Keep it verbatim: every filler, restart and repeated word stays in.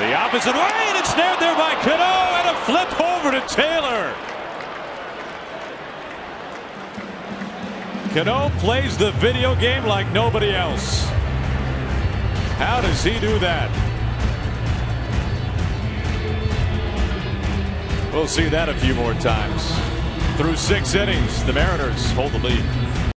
The opposite way, and it's snared there by Cano, and a flip over to Taylor. Cano plays the video game like nobody else. How does he do that? We'll see that a few more times. Through six innings, the Mariners hold the lead.